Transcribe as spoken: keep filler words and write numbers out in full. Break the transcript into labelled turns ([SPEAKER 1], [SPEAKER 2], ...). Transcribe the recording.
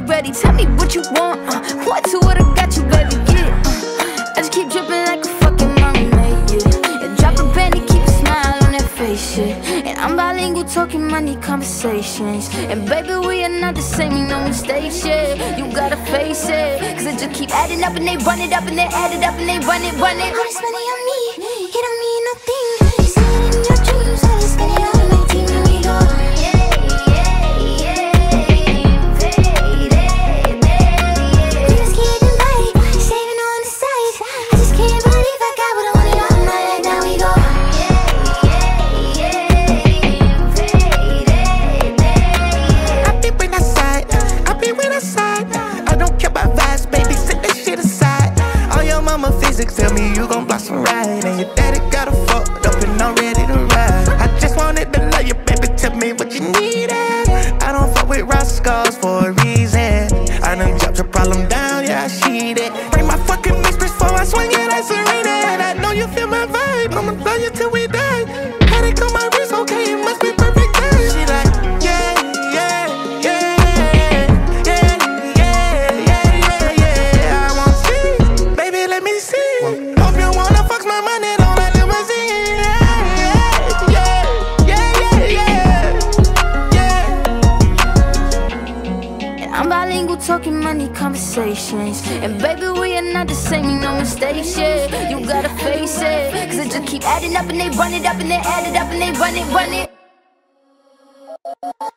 [SPEAKER 1] already. Tell me what you want, uh, what to what I got you, baby, get it, uh, I just keep drippin' like a fucking mermaid, yeah. And drop a penny, keep a smile on that face, yeah. And I'm bilingual, talking money conversations. And baby, we are not the same, you know mistakes, yeah. You gotta face it, cause it just keep adding up and they run it up and they add it up and they run it, run it. All this money on me, it don't mean nothing. You see it in your dreams, I just spend it all on my team and we go, yeah, yeah, yeah. Payday, payday. We just getting by, saving on the side. I just can't believe I got what I wanted all night. Now we go, yeah, yeah, yeah. Payday, payday.
[SPEAKER 2] I be when I side, I be when I side. I don't care about vibes, baby, set that shit aside. All your mama physics tell me you gon' blossom right, and your daddy got a fucked up and I'm ready to ride. I just wanted to love you, baby, tell me what you needed. I don't fuck with rascals for a reason. I done dropped your problem down, yeah, I see that. Bring my fucking mistress before I swing it like Serena. And I know you feel my vibe, I'ma love you till we die. Headache on my wrist, okay, it must be perfect time. She like, yeah, yeah, yeah, yeah, yeah, yeah, yeah, yeah. I want see, baby, let me see. Hope you wanna fuck my money, don't let them see. Yeah, yeah, yeah, yeah, yeah, yeah.
[SPEAKER 1] And I'm bilingual, talking money conversations. And baby, we are not the same, you know mistakes, yeah. You gotta face it, cause it just keep adding up and they run it up and they add it up and they run it, run it.